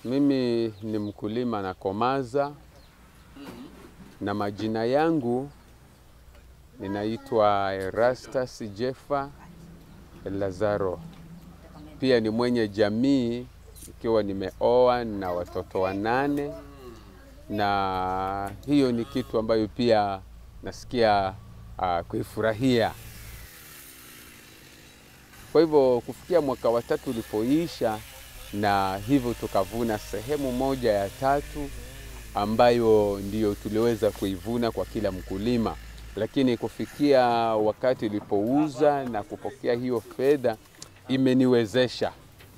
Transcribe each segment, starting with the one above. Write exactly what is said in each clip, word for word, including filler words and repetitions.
Mimi ni mkulima na Komaza, na majina yangu ninaitwa Erastus Jeffa Lazaro. Pia ni mwenye jamii, ikiwa nimeoa na watoto wanane, na hiyo ni kitu ambayo pia nasikia uh, kuifurahia. Kwa hivyo kufikia mwaka wa tatu ulipoisha, na hivyo tukavuna sehemu moja ya tatu ambayo ndiyo tuliweza kuivuna kwa kila mkulima. Lakini kufikia wakati ulipouza na kupokea hiyo fedha, imeniwezesha,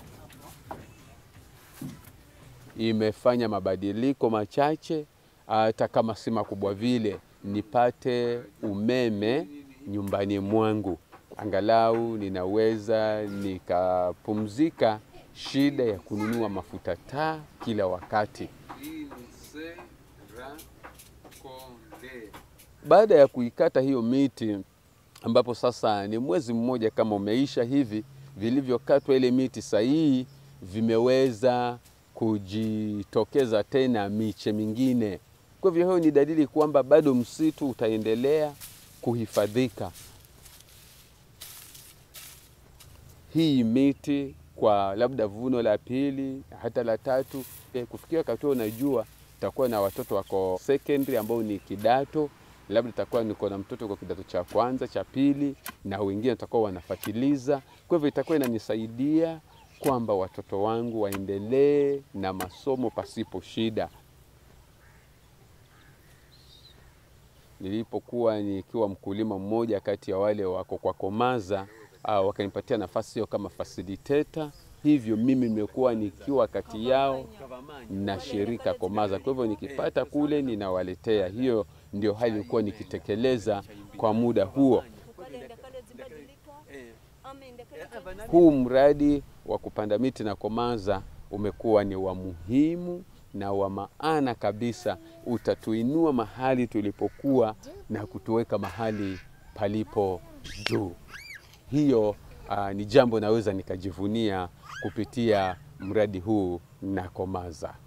imefanya mabadiliko machache, hata kama si makubwa vile, nipate umeme nyumbani mwangu. Angalau ninaweza nikapumzika shida ya kununua mafuta taa kila wakati. Baada ya kuikata hiyo miti, ambapo sasa ni mwezi mmoja kama umeisha hivi, vilivyokatwa ile miti sahihi vimeweza kujitokeza tena miche mingine. Kwa hivyo hiyo ni dalili kwamba bado msitu utaendelea kuhifadhika. Hii miti kwa labda vuno la pili hata la tatu, kufikia wakati unajua takuwa na watoto wako secondary ambao ni kidato, labda takuwa niko na mtoto kwa kidato cha kwanza, cha pili, na wengine watakuwa wanafuatiliza. Kwa hivyo itakuwa inanisaidia kwamba watoto wangu waendelee na masomo pasipo shida. Nilipokuwa nikiwa mkulima mmoja kati ya wale wako kwa Komaza, uh, wakanipatia nafasi hiyo kama facilitator. Hivyo mimi nimekuwa nikiwa kati yao na shirika Komaza. Kwa hivyo nikipata kule ninawaletea. Hiyo ndio hali nilikuwa nikitekeleza kwa muda huo. Huu mradi wa kupanda miti na Komaza umekuwa ni wa muhimu na wa maana kabisa. Utatuinua mahali tulipokuwa na kutuweka mahali palipo juu. Hiyo uh, ni jambo naweza nikajivunia kupitia mradi huu na Komaza.